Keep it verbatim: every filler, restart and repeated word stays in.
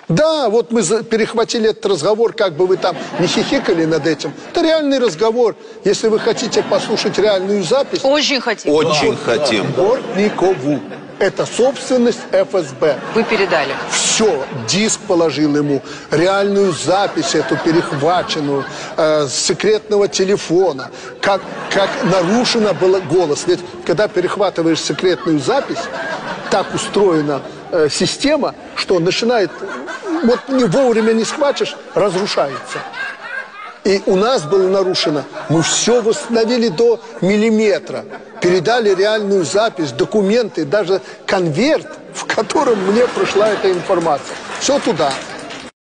Да, вот мы перехватили этот разговор, как бы вы там не хихикали над этим. Это реальный разговор. Если вы хотите послушать реальную запись... Очень хотим. Очень да, хотим. Бортникову. Это собственность эф эс бэ. Вы передали. Все, диск положил ему, реальную запись эту перехваченную, э, с секретного телефона, как, как нарушено было голос. Ведь когда перехватываешь секретную запись, так устроена э, система, что начинает, вот не вовремя не схватишь, разрушается. И у нас было нарушено, мы все восстановили до миллиметра, передали реальную запись, документы, даже конверт, в котором мне пришла эта информация. Все туда.